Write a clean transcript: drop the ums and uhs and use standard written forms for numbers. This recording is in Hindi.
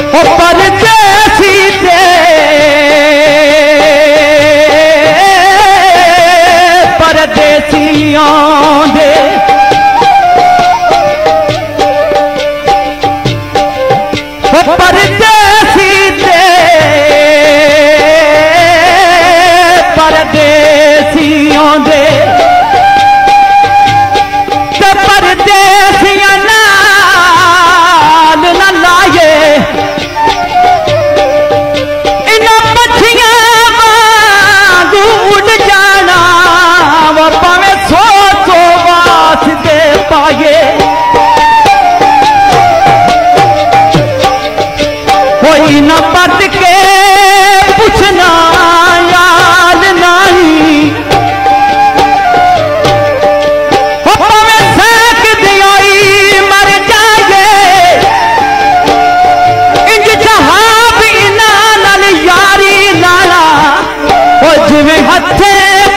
ओ परदेसी दे परदेसियों दे ओ परदेसी दे परदेसियों दे ते परदेसियां नाल न लाए इन्हां पछियां वांगू उड़ जाना वो भावें सौ सौ वास्ते पाए कोई न पट के पूछना याद नहीं भावें सेक दियाई मर जाए इंज जहां भी इन्हां नाल यारी लाला ओ जिवें हथे